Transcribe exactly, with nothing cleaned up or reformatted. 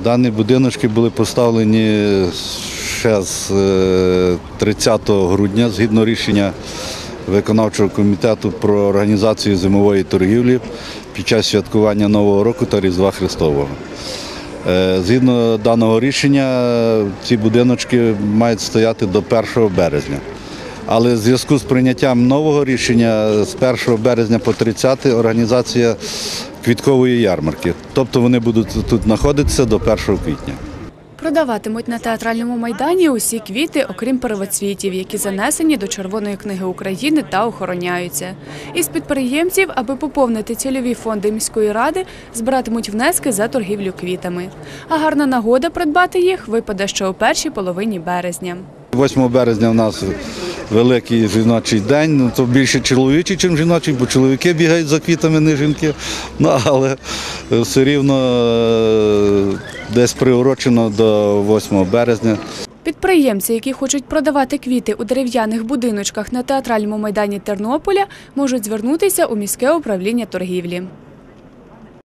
Дані будиночки були поставлені ще з тридцятого грудня, згідно рішення виконавчого комітету про організацію зимової торгівлі під час святкування Нового року та Різдва Христового. Згідно даного рішення, ці будиночки мають стояти до першого березня. Але в зв'язку з прийняттям нового рішення з першого березня по тридцяте організація квіткової ярмарки. Тобто вони будуть тут знаходитися до першого квітня. Продаватимуть на театральному майдані усі квіти, окрім первоцвітів, які занесені до Червоної книги України та охороняються. Із підприємців, аби поповнити цільові фонди міської ради, збиратимуть внески за торгівлю квітами. А гарна нагода придбати їх випаде ще у першій половині березня. восьмого березня у нас великий жіночий день, ну, то більше чоловічий, ніж жіночий, бо чоловіки бігають за квітами, не жінки. Ну, але все рівно десь приурочено до восьмого березня. Підприємці, які хочуть продавати квіти у дерев'яних будиночках на театральному майдані Тернополя, можуть звернутися у міське управління торгівлі.